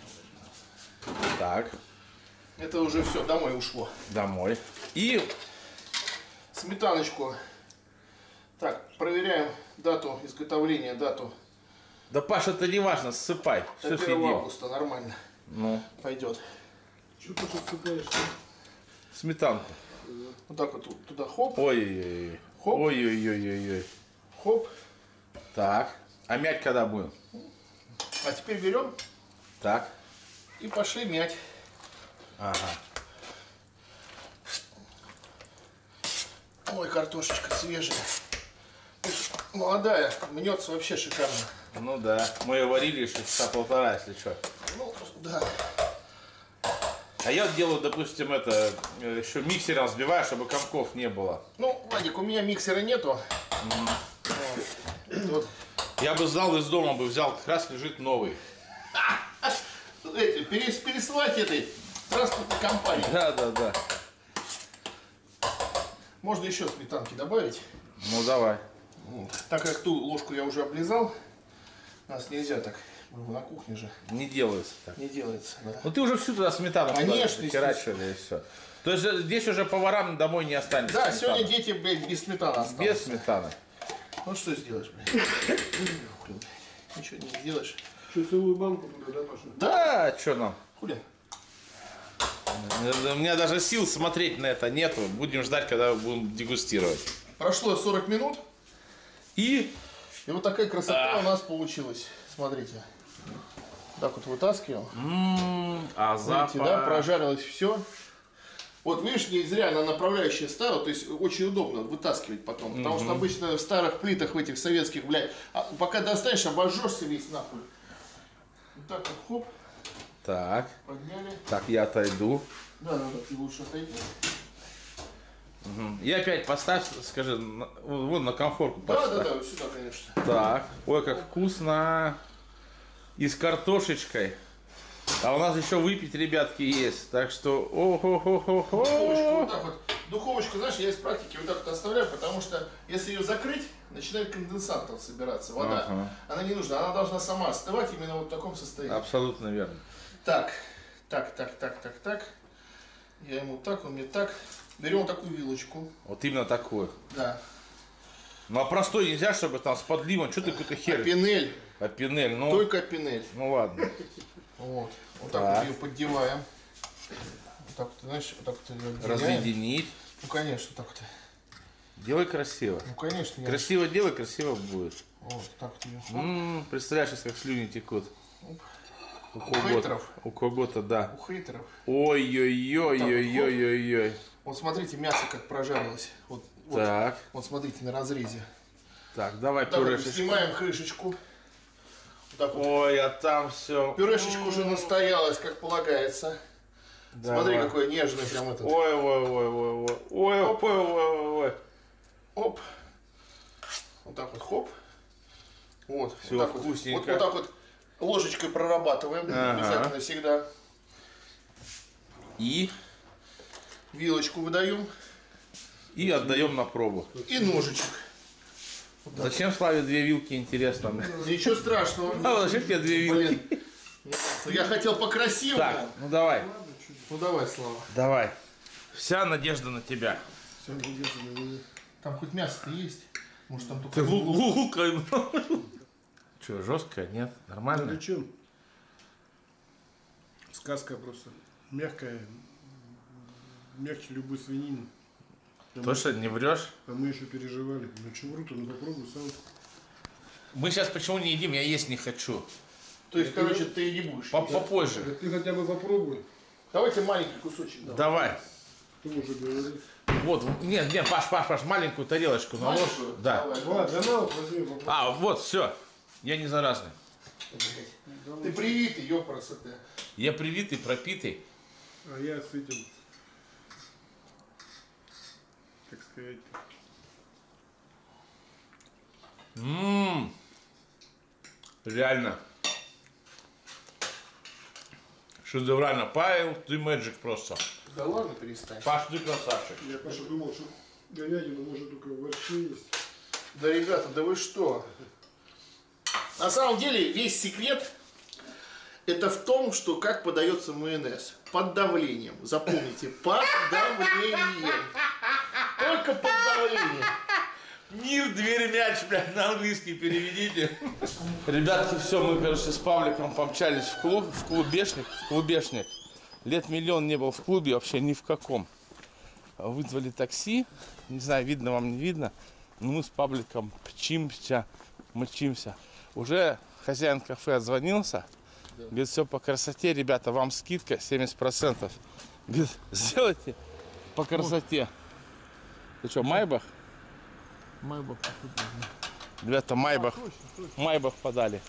Speaker 1: Так,
Speaker 2: Это уже все, домой ушло.
Speaker 1: домой. И
Speaker 2: Сметаночку Так, проверяем дату изготовления, дату.
Speaker 1: Да, Паша, это не важно, ссыпай. Все
Speaker 2: 1
Speaker 1: съедим.
Speaker 2: августа, нормально.
Speaker 1: Ну,
Speaker 2: Пойдет.
Speaker 3: Что ты тут цепляешь?
Speaker 1: сметанку.
Speaker 2: Вот так вот туда хоп,
Speaker 1: Ой-ой-ой.
Speaker 2: Хоп.
Speaker 1: Ой-ой-ой-ой-ой.
Speaker 2: хоп.
Speaker 1: Так. А мять когда будем?
Speaker 2: А теперь берем
Speaker 1: Так.
Speaker 2: и пошли мять.
Speaker 1: Ага.
Speaker 2: Ой, картошечка свежая. Молодая, мнется вообще шикарно.
Speaker 1: Ну да. Мы ее варили еще часа полтора, если что.
Speaker 2: Ну, да.
Speaker 1: А я делаю, допустим, это еще миксером взбиваю, чтобы комков не было.
Speaker 2: Ну, Владик, у меня миксера нету. Вот.
Speaker 1: Я бы знал, из дома бы взял, как раз лежит новый.
Speaker 2: Эти, пересылать этой транспортной компании.
Speaker 1: Да, да, да.
Speaker 2: Можно еще сметанки добавить.
Speaker 1: Ну давай.
Speaker 2: Вот. Так как ту ложку я уже облизал, у нас нельзя так. Мы на кухне же
Speaker 1: Не делается так.
Speaker 2: не делается. Да.
Speaker 1: Ну ты уже всю туда сметану
Speaker 2: Конечно,
Speaker 1: херачили и все. То есть здесь уже поварам домой не останется.
Speaker 2: Да,
Speaker 1: сметаны.
Speaker 2: сегодня дети, блядь, без сметаны остались.
Speaker 1: Без сметаны.
Speaker 2: Ну что сделаешь, блядь? Ничего не сделаешь.
Speaker 3: Что, целую банку туда, да, Паша?
Speaker 1: Да, что нам?
Speaker 2: Хули?
Speaker 1: У меня даже сил смотреть на это нету. Будем ждать, когда будем дегустировать.
Speaker 2: Прошло 40 минут,
Speaker 1: И
Speaker 2: и вот такая красота у нас получилась. Смотрите. Так вот вытаскиваем.
Speaker 1: а
Speaker 2: Видите, да, прожарилось все. Вот видишь, не зря она направляющая ставила, то есть очень удобно вытаскивать потом. Потому что обычно в старых плитах, в этих советских, блядь, пока достанешь, обожжешься весь нахуй. Вот так вот, хоп,
Speaker 1: Так,
Speaker 2: подняли.
Speaker 1: так, я отойду.
Speaker 2: Да, ты лучше отойди.
Speaker 1: И опять поставь, скажи, вон на комфорку
Speaker 2: Да,
Speaker 1: поставь.
Speaker 2: да, сюда, конечно.
Speaker 1: Так, ой, как вкусно. И с картошечкой. А у нас еще выпить, ребятки, есть. Так что,
Speaker 2: Духовочку, вот
Speaker 1: о-хо-хо-хо-хо.
Speaker 2: так вот. Духовочку, знаешь, я из практики вот так вот оставляю, потому что если ее закрыть, начинает конденсат там собираться, вода.
Speaker 1: Ага.
Speaker 2: Она не нужна, она должна сама остывать именно вот в таком состоянии.
Speaker 1: Абсолютно верно.
Speaker 2: Так. Я ему так, он мне так. Берем вот такую вилочку.
Speaker 1: Вот именно такой.
Speaker 2: Да.
Speaker 1: Ну а простой нельзя, чтобы там с подливом, что ты какой-то хер.
Speaker 2: Пинель.
Speaker 1: А пинель, ну.
Speaker 2: Только пинель.
Speaker 1: Ну ладно.
Speaker 2: Вот. Вот так
Speaker 1: Так.
Speaker 2: вот ее поддеваем. Вот так вот, знаешь, вот так вот ее отделяем.
Speaker 1: Разъединить.
Speaker 2: Ну конечно, так вот.
Speaker 1: Делай красиво.
Speaker 2: Ну конечно. я-
Speaker 1: Красиво делай, красиво будет.
Speaker 2: Вот так вот ее.
Speaker 1: Представляешь, сейчас как слюни текут. У
Speaker 2: хейтеров?
Speaker 1: У кого-то, да.
Speaker 2: У хейтеров.
Speaker 1: Ой-ой-ой-ой-ой-ой-ой.
Speaker 2: Вот смотрите, мясо как прожарилось. Вот, вот,
Speaker 1: Так,
Speaker 2: вот смотрите на разрезе.
Speaker 1: так, давай
Speaker 2: Так вот,
Speaker 1: пюрешечку.
Speaker 2: снимаем крышечку. Вот так вот.
Speaker 1: Ой, а там все.
Speaker 2: Пюрешечка уже настоялась, как полагается. Смотри, какой нежный прям этот.
Speaker 1: Ой-ой-ой-ой-ой. Ой-ой-ой-ой-ой.
Speaker 2: Оп. Вот так вот, хоп. Вот.
Speaker 1: Всё,
Speaker 2: вот так вот.
Speaker 1: вкусненько.
Speaker 2: Вот так вот ложечкой прорабатываем.
Speaker 1: Ага.
Speaker 2: Обязательно всегда.
Speaker 1: И
Speaker 2: Вилочку выдаем.
Speaker 1: отдаем на пробу.
Speaker 2: И ножичек.
Speaker 1: Зачем Славе 2 вилки, интересно?
Speaker 2: Ничего страшного.
Speaker 1: А зачем тебе 2 вилки?
Speaker 2: Блин. Ну, я хотел по-красивому.
Speaker 1: Так, ну давай.
Speaker 2: Ну давай, Слава.
Speaker 1: Давай. Вся надежда на тебя.
Speaker 3: Все, надежда на меня.
Speaker 2: Там хоть мясо-то есть? Может там только...
Speaker 1: Ты лукой. Че, жесткая? Нет?
Speaker 3: Ну
Speaker 1: Нормально?
Speaker 3: ты чем? Сказка просто. Мягкая. Мягче любой свинины.
Speaker 1: Точно не врешь?
Speaker 3: А мы еще переживали. Ну что вру-то, ну попробуй сам.
Speaker 1: Мы сейчас почему не едим? Я есть не хочу.
Speaker 2: То есть, короче, ты не будешь.
Speaker 1: Попозже.
Speaker 3: Да ты хотя бы попробуй.
Speaker 2: Давайте маленький кусочек.
Speaker 1: Давай.
Speaker 3: Кто уже говорит?
Speaker 1: Вот, нет, Паш, маленькую тарелочку наложь.
Speaker 2: Маленькую?
Speaker 1: Да.
Speaker 2: Давай.
Speaker 3: Влад, да на вот возьми, попробуй.
Speaker 1: А, вот, все. Я не заразный.
Speaker 2: Ты привитый, ёпрасоте.
Speaker 1: Я привитый, пропитый.
Speaker 3: А я с этим, как сказать,
Speaker 1: Реально. Шедеврально. Павел, ты мэджик просто.
Speaker 2: Да ладно, перестань.
Speaker 1: Паш, ты красавчик.
Speaker 3: я, Паша, думал, что говядину может только в борще есть.
Speaker 2: Да, ребята, да вы что? На самом деле, весь секрет это в том, что как подается майонез. Под давлением. Запомните, под давлением. Только под давлением.
Speaker 1: Мир Дверь мяч, блядь, на английский переведите. Ребятки, все, мы, короче, с Павликом помчались в клубешник. Лет миллион не был в клубе, вообще ни в каком. Вызвали такси, не знаю, видно вам, не видно. Но мы с Павликом мчимся. Уже хозяин кафе отзвонился. Говорит, все по красоте, ребята, вам скидка 70%. Говорит, сделайте по красоте. Ты что, Майбах?
Speaker 2: Майбах.
Speaker 1: Ребята, Майбах подали.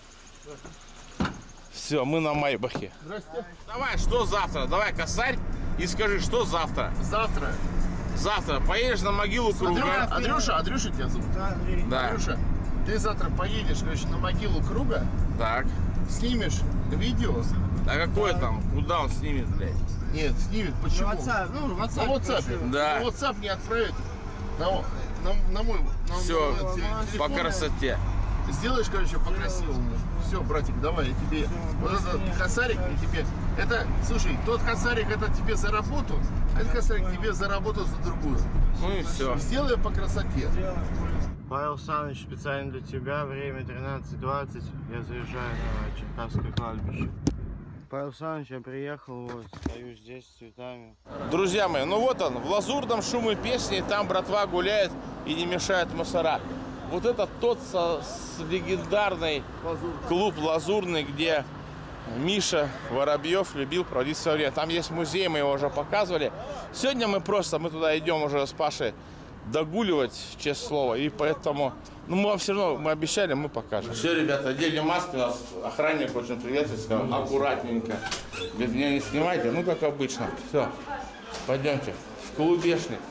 Speaker 1: Все, мы на Майбахе.
Speaker 2: Здрасте.
Speaker 1: Давай, что завтра? Давай, косарь, и скажи, что завтра? Завтра поедешь на могилу Круга.
Speaker 2: Андрюша тебя зовут?
Speaker 1: Да.
Speaker 2: Андрюша, ты завтра поедешь, короче, на могилу Круга,
Speaker 1: Так.
Speaker 2: снимешь видео.
Speaker 1: А какое там? Куда он снимет, блядь?
Speaker 2: Нет, снимет. Почему?
Speaker 4: В WhatsApp,
Speaker 2: На WhatsApp.
Speaker 1: Да.
Speaker 2: На WhatsApp не отправит. На мой
Speaker 1: Все,
Speaker 2: телефон.
Speaker 1: по красоте.
Speaker 2: Сделаешь, короче, по-красивому. Все, братик, давай, я тебе. Вот этот косарик я тебе. Это, слушай, тот косарик это тебе за работу, а этот косарик тебе за работу за другую.
Speaker 1: Ну и все.
Speaker 2: Сделай по красоте.
Speaker 4: Павел Саныч, специально для тебя, время 13:20, я заезжаю на Черкасское кладбище. Павел Саныч, я приехал, вот, стою здесь с цветами.
Speaker 1: Друзья мои, ну вот он, в лазурном шуме песни, там братва гуляет и не мешает мусора. Вот это тот легендарный клуб «Лазурный», где Миша Воробьев любил проводить свое время. Там есть музей, мы его уже показывали. Сегодня мы туда идем уже с Пашей догуливать, честное слово, и поэтому, ну, мы вам все равно, мы обещали, мы покажем. Все, ребята, одели маски, у нас охранник очень приветствует, сказал, аккуратненько. Без меня не снимайте, ну, как обычно. Все, пойдемте в клубешник.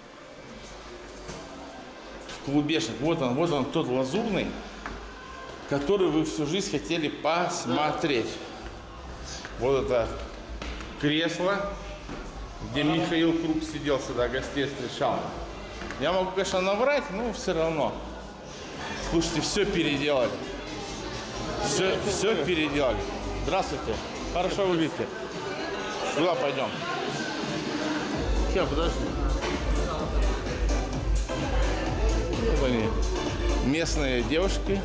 Speaker 1: Вот он, тот лазурный, который вы всю жизнь хотели посмотреть. Вот это кресло, где Михаил Круг сидел сюда, гостей встречал. Я могу, конечно, наврать, но все равно. Слушайте, все переделали. Все переделали. Здравствуйте. Хорошо выглядите. Куда пойдем?
Speaker 2: Сейчас, подожди.
Speaker 1: Вот они, местные девушки.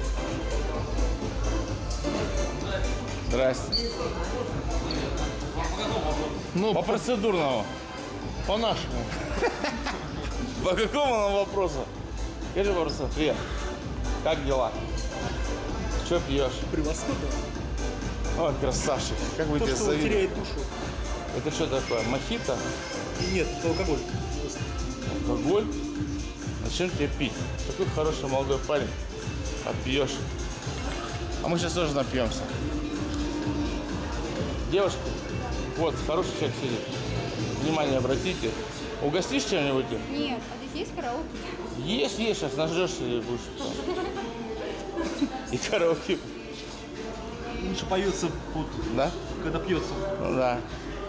Speaker 1: Здрасте.
Speaker 2: Ну,
Speaker 1: По процедурному.
Speaker 2: по-нашему.
Speaker 1: По какому нам вопросу? Скажи просто, привет. Как дела? Что пьешь?
Speaker 5: Превосходно.
Speaker 1: Ой, красавчик. Как вы
Speaker 5: То,
Speaker 1: тебя
Speaker 5: что
Speaker 1: зовут?
Speaker 5: теряет душу.
Speaker 1: Это что такое? Мохито?
Speaker 5: И нет, это алкоголь.
Speaker 1: Алкоголь? Зачем тебе пить? Такой хороший молодой парень. А пьешь. А мы сейчас тоже напьемся. Девушка, вот, хороший человек сидит. Внимание обратите. Угостишь чем-нибудь?
Speaker 6: Нет, а здесь есть караоке?
Speaker 1: Есть, сейчас нажрешься и будешь. И караоке.
Speaker 5: Лучше поется, вот,
Speaker 1: Да?
Speaker 5: когда пьется.
Speaker 1: Ну да.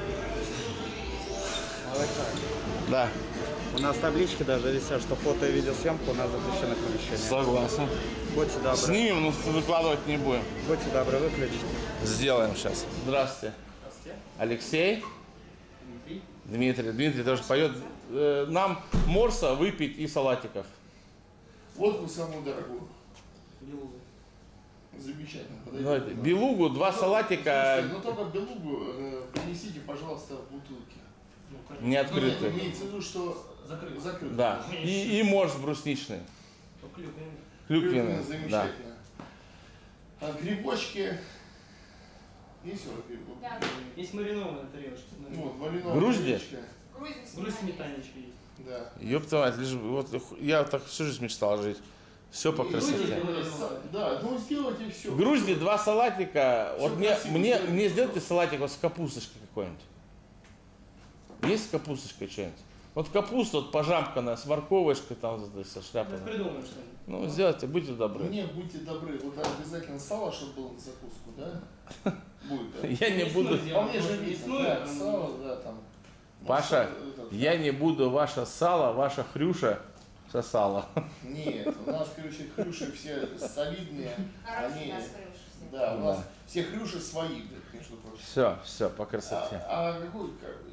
Speaker 1: Да.
Speaker 4: У нас таблички даже висят, что фото и видеосъемка у нас запрещены в помещении.
Speaker 1: Согласен.
Speaker 4: Будьте добры,
Speaker 1: Снимем, но выкладывать не будем.
Speaker 4: будьте добры, выключите.
Speaker 1: Сделаем сейчас. Здравствуйте. Алексей. Дмитрий тоже поет. Нам морса выпить и салатиков.
Speaker 2: Водку самую дорогую. Замечательно. Подойдет.
Speaker 1: Давайте. Белугу, 2 салатика.
Speaker 2: Ну только белугу принесите, пожалуйста, в бутылке.
Speaker 1: Не
Speaker 2: Нет,
Speaker 1: открытые.
Speaker 2: имеется в виду, что закрыто.
Speaker 1: Да. И морс брусничный. Клюквенный. Да.
Speaker 2: Замечательно. А грибочки. Есть вот грибы?
Speaker 6: Да.
Speaker 5: Есть маринованная тарелочка.
Speaker 2: Вот, малиновая
Speaker 1: Грузди?
Speaker 2: грибочка.
Speaker 5: Грусть сметанечка есть.
Speaker 2: Да.
Speaker 1: Ёб твою мать, лишь бы- вот я так всю жизнь мечтал жить. Все по красоте.
Speaker 2: Да, ну сделайте все.
Speaker 1: В Грузии 2 салатика. Вот
Speaker 2: красиво
Speaker 1: мне
Speaker 2: сделано.
Speaker 1: сделайте салатик вот с капусточкой какой-нибудь. Есть с капусточкой что-нибудь? Вот капуста вот пожамканная, с морковочкой там со шляпой.
Speaker 5: Придумаем что-нибудь.
Speaker 1: Ну, сделайте, будьте добры.
Speaker 2: Мне будьте добры, вот обязательно сало, чтобы было на закуску, да? Будет, да?
Speaker 1: Я не буду...
Speaker 2: По мне же видно, да, сало, да, там. Ну,
Speaker 1: Паша,
Speaker 2: этот,
Speaker 1: я не буду ваше сало, ваша хрюша сосала.
Speaker 2: Нет, у нас, короче, хрюши все солидные.
Speaker 6: Хорошие
Speaker 2: Они,
Speaker 6: нас крыши все.
Speaker 2: да, у нас все хрюши свои, между прочим.
Speaker 1: Все, по красоте.
Speaker 2: А какой, как бы,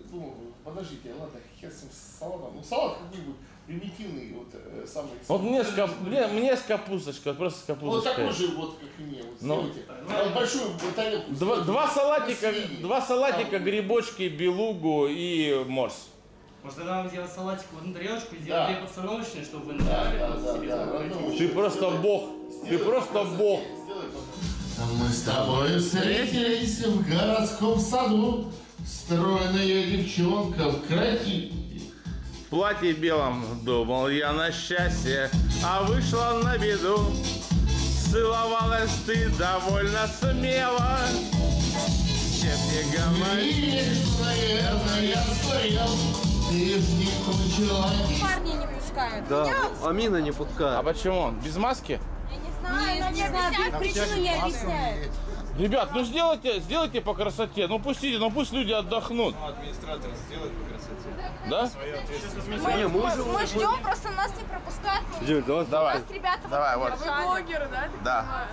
Speaker 2: ну, подождите, ладно, хер с этим салатом. Ну, салат какой-нибудь примитивный, вот, самый...
Speaker 1: Вот мне с капусточкой, вот просто с
Speaker 2: Вот такой
Speaker 1: капусточкой.
Speaker 2: же, вот, как и мне. Вот,
Speaker 1: Ну.
Speaker 2: сделайте. Большую тарелку.
Speaker 1: Два салатика, грибочки, белугу и морс.
Speaker 5: Может, тогда вам сделать салатик в одну тарелочку и
Speaker 2: Да.
Speaker 5: сделать две подсолнечные, чтобы вы набрали себе забрать.
Speaker 1: Ты просто бог. Ты просто бог.
Speaker 2: Мы с тобой встретились в городском саду. Стройная девчонка в крови.
Speaker 1: В платье белом думал я на счастье, а вышла на беду. Целовалась ты довольно смело. Чем не говори.
Speaker 2: Видишь, наверное, я сгорел. Ты ж не кончила.
Speaker 6: Парни не пускают.
Speaker 7: Да, Амина не
Speaker 1: А
Speaker 7: пускает.
Speaker 1: почему он? Без маски?
Speaker 6: Я не знаю, причину не объясняет.
Speaker 1: Ребят, ну сделайте по красоте. Ну пустите, ну пусть люди отдохнут.
Speaker 8: Администратор сделает по красоте.
Speaker 1: Да?
Speaker 6: Мы ждем, просто нас не пропускают.
Speaker 7: Юль, давай.
Speaker 1: Давай.
Speaker 6: Нас ребята
Speaker 1: Давай, вот.
Speaker 6: вы блогеры, да?
Speaker 1: Да.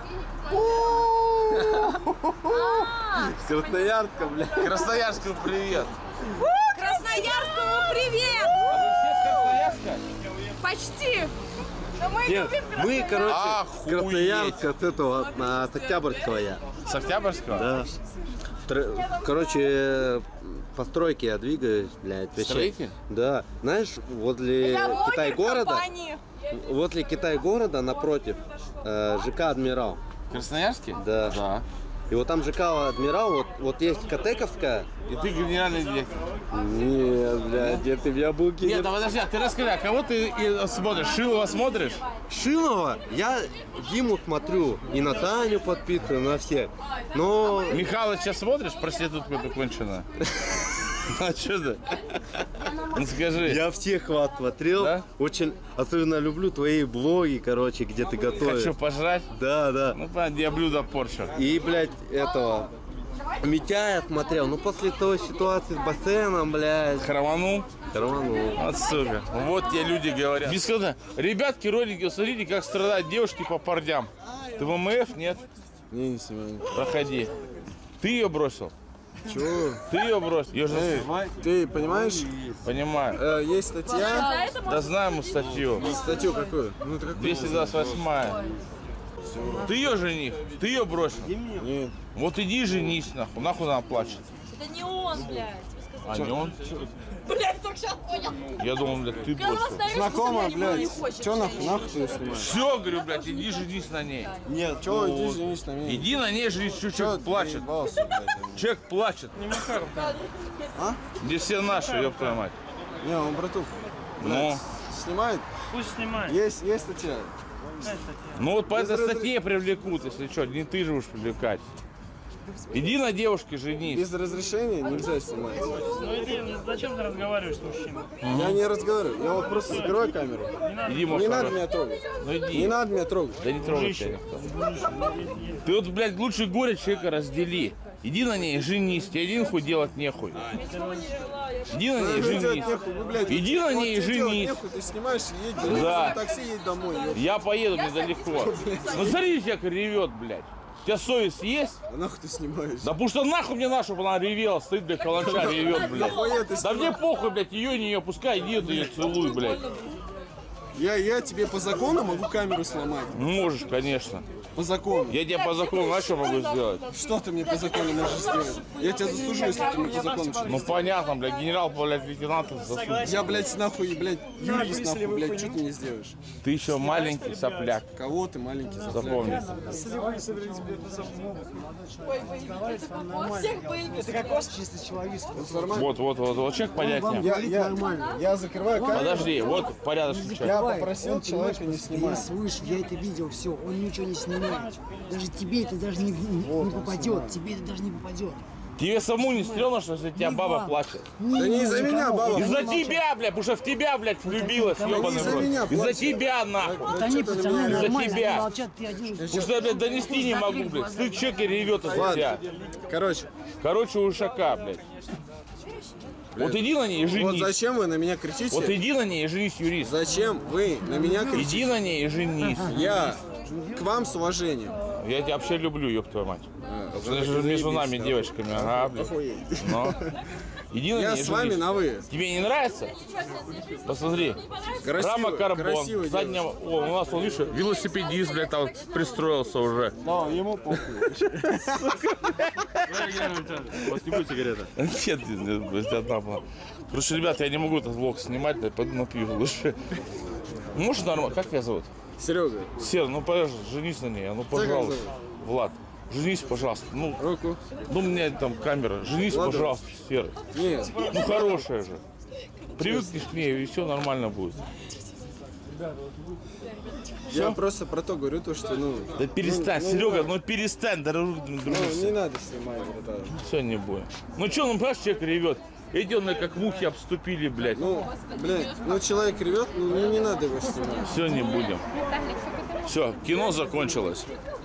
Speaker 7: Красноярка, бля.
Speaker 1: Красноярскому привет.
Speaker 6: Красноярскому привет!
Speaker 1: А вы все с Красноярска?
Speaker 6: Почти. Но мы
Speaker 7: Нет,
Speaker 6: любим
Speaker 7: мы, короче,
Speaker 1: Охуеть.
Speaker 7: Красноярск от этого, от Октябрьского я.
Speaker 1: С Октябрьского?
Speaker 7: Да. Короче, по стройке я двигаюсь, блядь. вообще.
Speaker 1: Строитель?
Speaker 7: Да. Знаешь, возле
Speaker 6: Я блогер
Speaker 7: Китай-города,
Speaker 6: компании.
Speaker 7: возле Китай-города напротив, ЖК «Адмирал».
Speaker 1: Красноярский?
Speaker 7: Да.
Speaker 1: Да.
Speaker 7: И вот там ЖК «Адмирал», вот есть Катековская.
Speaker 1: И ты генеральный директор.
Speaker 7: Нет, блядь, где ты в яблоке?
Speaker 1: Нет, а подожди, а ты расскажи, а кого ты смотришь? Шилова смотришь?
Speaker 7: Шилова, я Диму смотрю, и на Таню подписываю, на всех. Но...
Speaker 1: Михалыча смотришь? Проститутку эту конченую? А что ты? Ну скажи.
Speaker 7: Я всех вас смотрел.
Speaker 1: Да?
Speaker 7: Очень, особенно люблю твои блоги, короче, где ты готовишь.
Speaker 1: Хочу пожрать.
Speaker 7: Да, да.
Speaker 1: Ну понятно, я блюдо порчу.
Speaker 7: И, блядь, этого... Митяя смотрел, ну после той ситуации с бассейном, блядь.
Speaker 1: Хроманул.
Speaker 7: Рванул.
Speaker 1: Вот сука. Вот те люди говорят. Бесходно. Ребятки, ролики, смотрите, как страдают девушки по парням. Ты в МФ? Нет?
Speaker 7: Не снимай.
Speaker 1: Проходи. Ты ее бросил?
Speaker 7: Чего?
Speaker 1: Ты ее бросил? Ее же...
Speaker 7: Ты понимаешь,
Speaker 1: Понимаю.
Speaker 7: есть статья.
Speaker 1: Да знаем мы статью.
Speaker 7: Статью какую? Ну, ты
Speaker 1: 228. Ты ее жених? Ты ее бросил?
Speaker 7: Нет.
Speaker 1: Вот иди женись, нахуй. Нахуй она плачет.
Speaker 6: Это не он, блядь.
Speaker 1: А не он?
Speaker 6: Блядь, только сейчас понял.
Speaker 1: Я думал, блядь, ты
Speaker 6: Когда
Speaker 1: бросил.
Speaker 6: ставишь,
Speaker 7: Знакомая,
Speaker 6: что не
Speaker 7: блядь.
Speaker 6: хочет.
Speaker 7: Чё нахуй ты снимаешь?
Speaker 1: Все, говорю, блядь, иди женись на ней.
Speaker 7: Нет, чё, иди женись на меня.
Speaker 1: Иди на ней женись, что человек плачет. Человек плачет. Где все наши, ёб твою мать.
Speaker 7: Не, он братух.
Speaker 1: Ну,
Speaker 7: Снимает?
Speaker 5: Пусть снимает.
Speaker 7: Есть статья.
Speaker 1: ну вот по этой статье привлекут, если что, не ты же будешь привлекать. Иди на девушке женись.
Speaker 7: Без разрешения нельзя снимать.
Speaker 5: Ну иди, зачем ты разговариваешь с мужчиной?
Speaker 7: Я не разговариваю, я вот просто закрываю камеру.
Speaker 1: Иди, может,
Speaker 7: Не надо
Speaker 1: пожалуйста.
Speaker 7: меня трогать.
Speaker 1: Ну иди.
Speaker 7: Не надо меня трогать.
Speaker 1: Да не трогай тебя никто. Ты вот, блядь, лучше горе человека раздели. Иди на ней, женись, тебе один хуй делать нехуй. Иди на ней, женись. Иди на ней и женись.
Speaker 7: Ты снимаешь и едешь.
Speaker 1: Да.
Speaker 7: Такси едь домой. ёпта.
Speaker 1: Я поеду недалеко. Ну смотри, как ревет, блядь. У тебя совесть есть?
Speaker 7: А нахуй ты снимаешь?
Speaker 1: Да потому что нахуй мне нашу, чтобы она ревела, стоит, блядь, каланча ревет, блядь.
Speaker 7: Нахуя ты
Speaker 1: Да мне похуй, блядь, ее не ее, пускай иди, ты ее целуй, блядь.
Speaker 7: Я тебе по закону могу камеру сломать.
Speaker 1: Ну, можешь, конечно.
Speaker 7: По закону.
Speaker 1: Я тебе по закону, знаешь, что могу сделать?
Speaker 7: Что ты мне по закону можешь сделать? Я тебя заслужу, если ты мне по закону что-то
Speaker 1: Ну понятно, блядь, генерал, блядь, лейтенант засудит.
Speaker 7: Я, блядь, нахуй, блядь, юрист, нахуй, блядь, что ты мне сделаешь?
Speaker 1: Ты еще маленький сопляк,
Speaker 7: Кого ты маленький запляк?
Speaker 1: запомни. Вот, человек понятнее.
Speaker 7: Я закрываю камеру.
Speaker 1: Подожди, вот порядочный человек.
Speaker 7: Я попросил человека не
Speaker 9: Я
Speaker 7: снимать.
Speaker 9: слышу, я это видел, все, он ничего не снимает. Даже тебе это даже не попадет, тебе это даже не попадет.
Speaker 1: Тебе саму не стрёмно, что за тебя баба плачет?
Speaker 7: Да не из-за меня, баба.
Speaker 1: Из-за тебя, блядь, потому что в тебя, блядь, влюбилась, ёбаный
Speaker 7: из-за
Speaker 1: рот.
Speaker 7: меня
Speaker 1: Из-за
Speaker 7: плачет.
Speaker 1: тебя, нахуй.
Speaker 9: Вот они, пацаны,
Speaker 1: Из-за
Speaker 9: нормально,
Speaker 1: тебя.
Speaker 9: они молчат, ты один.
Speaker 1: Потому что я, блядь, донести не могу, блядь. Стыд человека ревет из-за тебя.
Speaker 7: Короче,
Speaker 1: У ушака, блядь. Вот иди на ней и
Speaker 7: вот
Speaker 1: женись.
Speaker 7: зачем вы на меня кричите?
Speaker 1: Вот иди на ней и женись, юрист.
Speaker 7: Зачем вы на меня кричите?
Speaker 1: Иди на ней и женись.
Speaker 7: Я к вам с уважением.
Speaker 1: Я тебя вообще люблю, ёб твою мать. Это же между нами девочками, ага, блядь.
Speaker 7: Охуеть.
Speaker 1: Но. Иди на
Speaker 10: Я
Speaker 1: ней,
Speaker 10: с вами
Speaker 1: женись.
Speaker 10: на вы.
Speaker 1: Тебе не нравится? Посмотри.
Speaker 10: Красиво,
Speaker 1: Карбон.
Speaker 10: красиво
Speaker 1: Заднего... О, у нас, он, видишь, велосипедист, блядь, там пристроился уже.
Speaker 10: Но ему похуй.
Speaker 1: Вот не будет сигарета? Нет, одна была. Короче, ребят, я не могу этот влог снимать, да, пойду напью лучше. Может нормально? Как тебя зовут?
Speaker 10: Серега.
Speaker 1: Сер, ну пожалуйста, женись на ней, ну пожалуйста. Влад, женись, пожалуйста. Ну,
Speaker 10: руку.
Speaker 1: Ну, у меня там камера. Женись,
Speaker 10: Ладно.
Speaker 1: пожалуйста, Сер.
Speaker 10: Нет.
Speaker 1: Ну, хорошая же. Привыкнешь к ней, и все нормально будет.
Speaker 10: Я просто про то говорю, то, что, ну...
Speaker 1: Да перестань, Серега, ну перестань, дорогой.
Speaker 10: Не надо снимать, братан.
Speaker 1: Все, не будем. Ну что, ну понимаешь, человек ревет. Эти он как мухи обступили, блядь.
Speaker 10: Ну, блядь, ну человек ревет, ну не надо его снимать.
Speaker 1: Все, не будем. Все, кино закончилось.